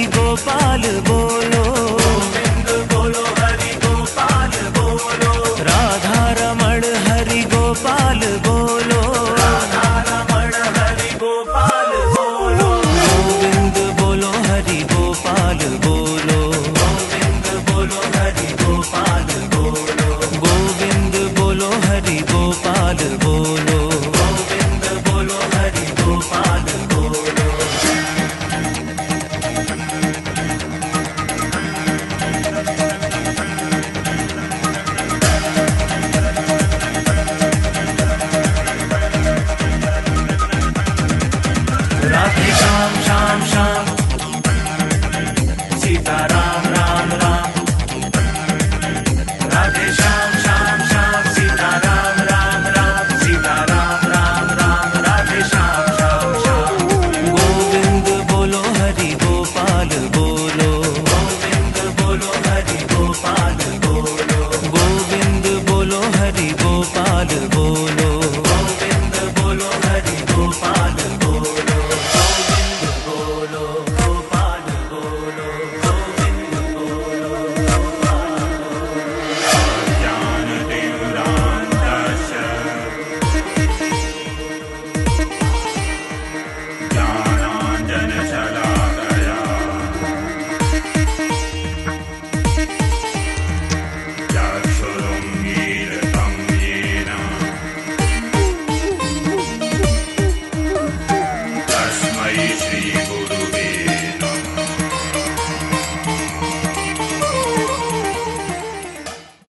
गोपाल बोलो, गोविंद बोलो हरि गोपाल बोलो, राधा रमण हरि गोपाल बोलो, राधा रमण हरि गोपाल बोलो, गोविंद बोलो हरि गोपाल बोलो, गोविंद बोलो हरि गोपाल बोलो, गोविंद बोलो हरि गोपाल बोलो, गोविंद बोलो हरि गोपाल बोलो। राधे श्याम श्याम श्याम, सीता राम राम राम, राधे श्याम श्याम श्याम, सीता राम राम राम, सीता राम राम राम, राधे श्याम श्याम श्याम, गोविंद बोलो हरि गोपाल बोलो।